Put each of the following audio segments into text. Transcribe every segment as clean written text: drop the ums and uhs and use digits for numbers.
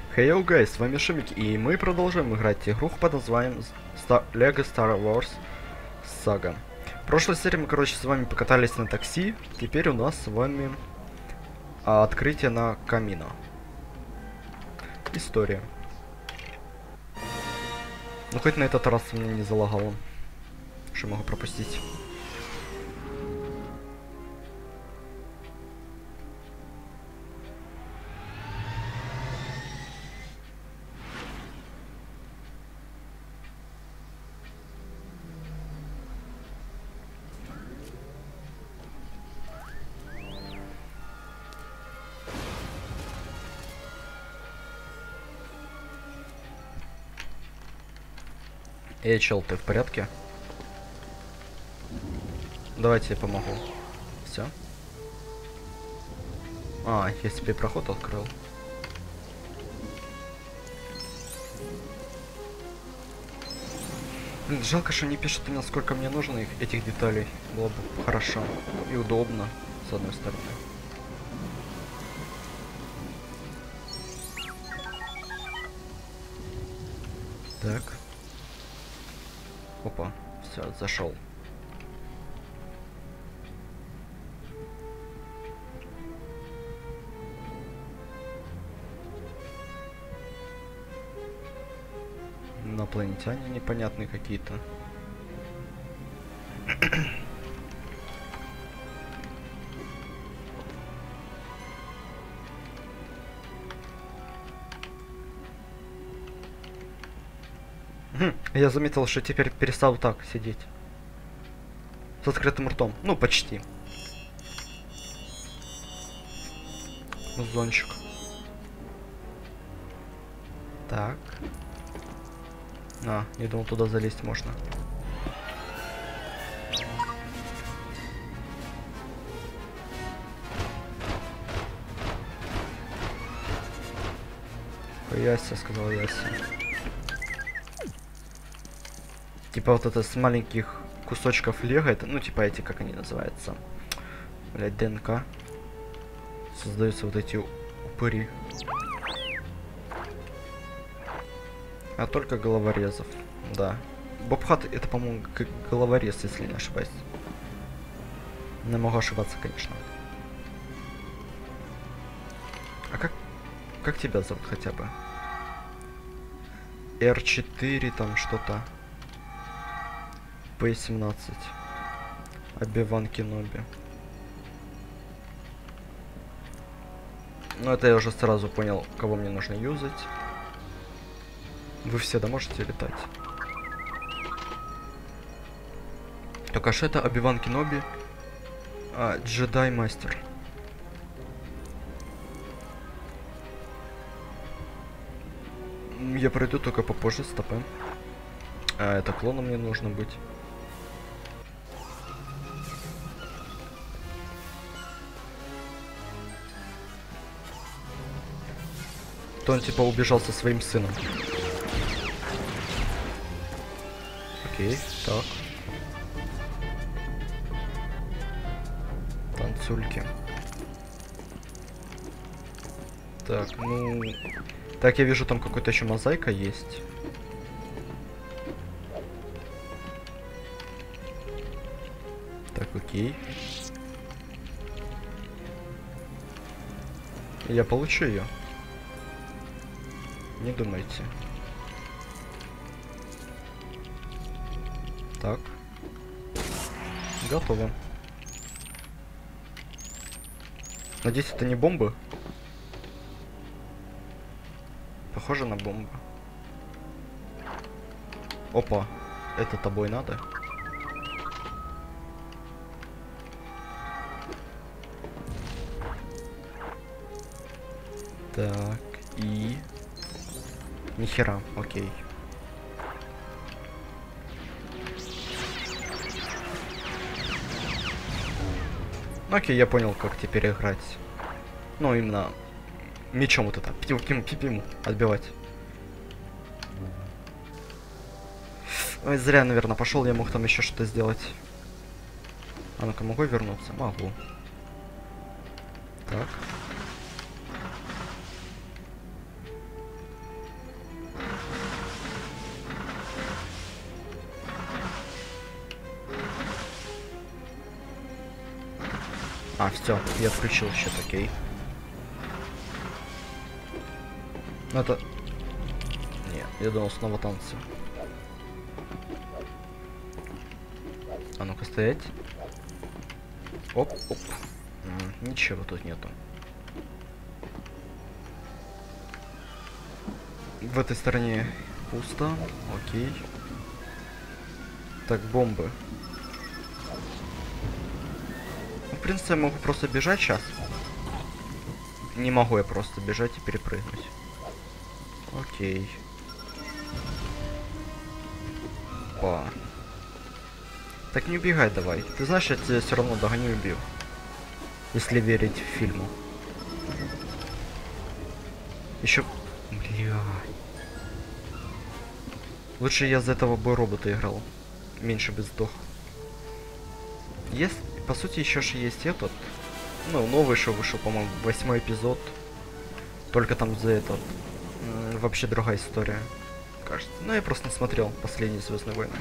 Hello guys, с вами Шумик, и мы продолжаем играть игру под названием Lego Star Wars Saga. В прошлой серии мы, короче, с вами покатались на такси, теперь у нас с вами открытие на Камино. История. Ну хоть на этот раз мне не залагало, что могу пропустить. Эй, чел, ты в порядке? Давайте я помогу. Все. Я себе проход открыл. Блин, жалко, что не пишет именно сколько мне нужно этих деталей. Было бы хорошо и удобно, с одной стороны. Так. Опа, все, зашел. Инопланетяне непонятные какие-то. Я заметил, что теперь перестал так сидеть. С открытым ртом. Ну, почти. Зончик. Так. Не думал, туда залезть можно. Яся, сказал Яся. Типа вот это с маленьких кусочков лего, это, ну типа эти, как они называются, блять, ДНК, создаются вот эти упыри. А только головорезов, да. Бобхат это, по-моему, головорез, если не ошибаюсь. Не могу ошибаться, конечно. А как тебя зовут хотя бы? R4 там что-то. P17. Оби-Ван Кеноби. Ну это я уже сразу понял, кого мне нужно юзать. Вы все, да, можете летать? Только что это Оби-Ван Кеноби, Джедай Мастер. Я пройду только попозже, стопы. Это клоном мне нужно быть. То он типа убежал со своим сыном. Окей, так. Танцульки. Так, ну... Так, я вижу, там какой-то еще мозаика есть. Так, окей. Я получу ее. Не думайте. Так. Готово. Надеюсь, это не бомбы? Похоже на бомбу. Опа. Это тобой надо? Так, и... Нихера, окей. Окей, я понял, как теперь играть. Ну, именно мечом вот это, пипим отбивать. Ой, зря, наверное, пошел, я мог там еще что-то сделать. А ну-ка, могу вернуться? Могу. Так. А, все, я отключил счет, окей. Ну это... Нет, я думал, снова танцы. А ну-ка, стоять. Оп, оп. Ничего тут нету. В этой стороне пусто. Окей. Так, бомбы. В принципе, я могу просто бежать сейчас. Не могу я просто бежать и перепрыгнуть. Окей. Па. Так не убегай давай. Ты знаешь, я тебя все равно догоню и убью. Если верить фильму. Еще... Бля. Лучше я за этого бы робота играл. Меньше бы сдох. Есть... По сути, еще же есть этот... Ну, новый шоу вышел, по-моему, 8-й эпизод. Только там за этот... Вообще другая история. Кажется. Ну, я просто не смотрел последние Звездные войны.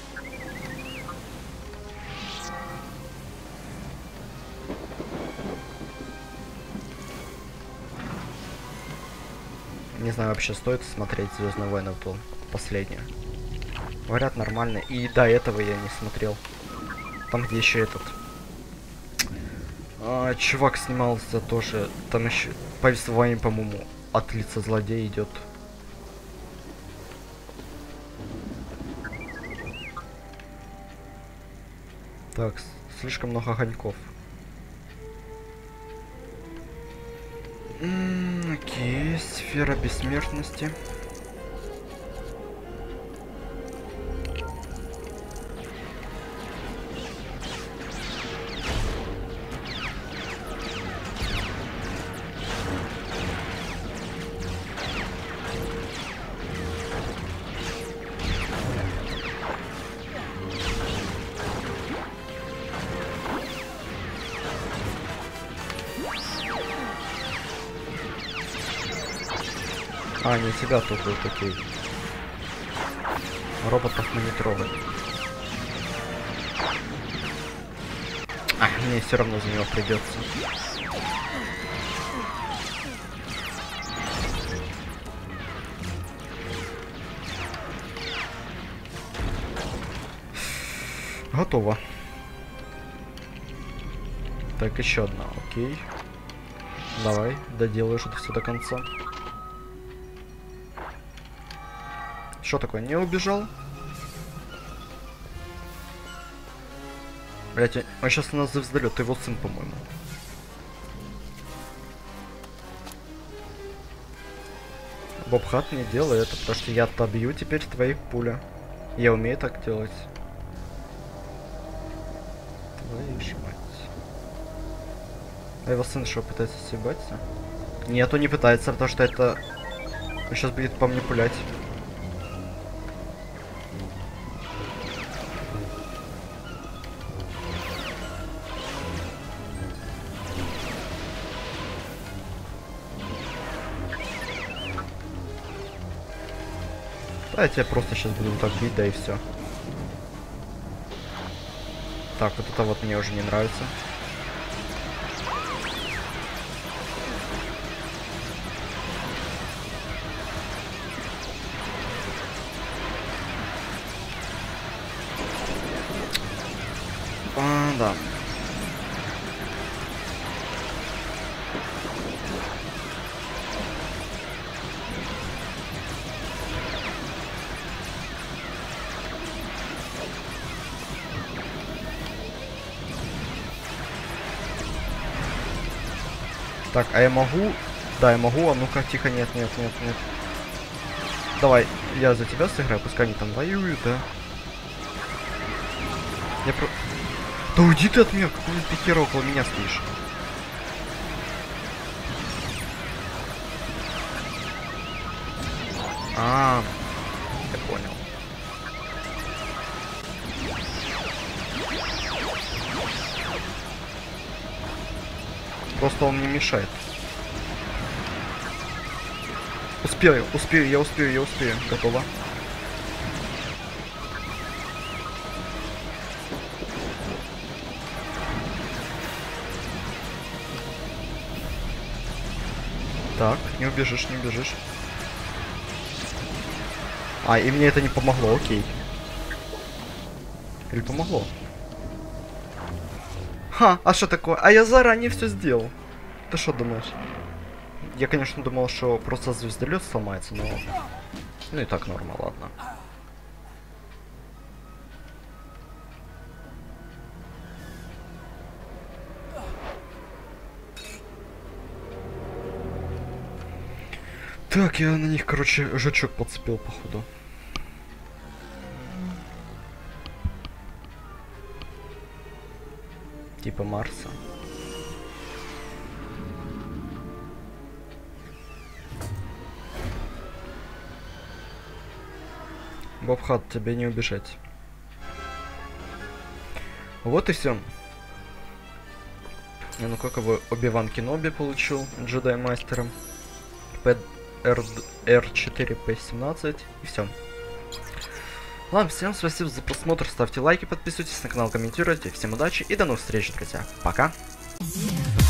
Не знаю, вообще стоит смотреть Звездные войны, то последнее. Говорят, нормально. И до этого я не смотрел. Там, где еще этот... чувак снимался тоже. Там еще повествование, по-моему, от лица злодея идет. Так, слишком много огоньков. Окей, сфера бессмертности. А, не тебя тут был, окей. Роботов мы не трогаем. А, мне все равно за него придется. Готово. Так, еще одна, окей. Давай, доделаешь это все до конца. Что такое, не убежал? Блять, он сейчас на нас завздалет, ты его сын, по-моему. Боб Хат не делай это, потому что я отобью теперь твои пули. Я умею так делать. Твою ж мать. А его сын что, пытается съебаться? Нет, он не пытается, потому что это... Он сейчас будет по мне пулять. Да, я тебя просто сейчас буду так бить, да и все. Так, вот это вот мне уже не нравится. Да. Так, а я могу? Да, я могу. А ну-ка, тихо, нет, нет, нет, нет. Давай, я за тебя сыграю, пускай они там воюют, да? Я про... Да уйди ты от меня, какого ты хера около меня стоишь? А, я понял. Просто он мне мешает. Успею, успею, я успею, я успею. Готово. Так, не убежишь, не убежишь. А, и мне это не помогло, окей. Или помогло? Ха, а что такое? А я заранее все сделал. Ты что думаешь? Я, конечно, думал, что просто звездолет сломается, но... Ну и так норма, ладно. Так, я на них, короче, жучок подцепил, походу. Типа Марса. Бобхат, тебе не убежать. Вот и все. Ну как его Оби-Ван Кеноби получил джедай мастером. R4 P17 и все. Ладно, всем спасибо за просмотр, ставьте лайки, подписывайтесь на канал, комментируйте. Всем удачи и до новых встреч, друзья. Пока.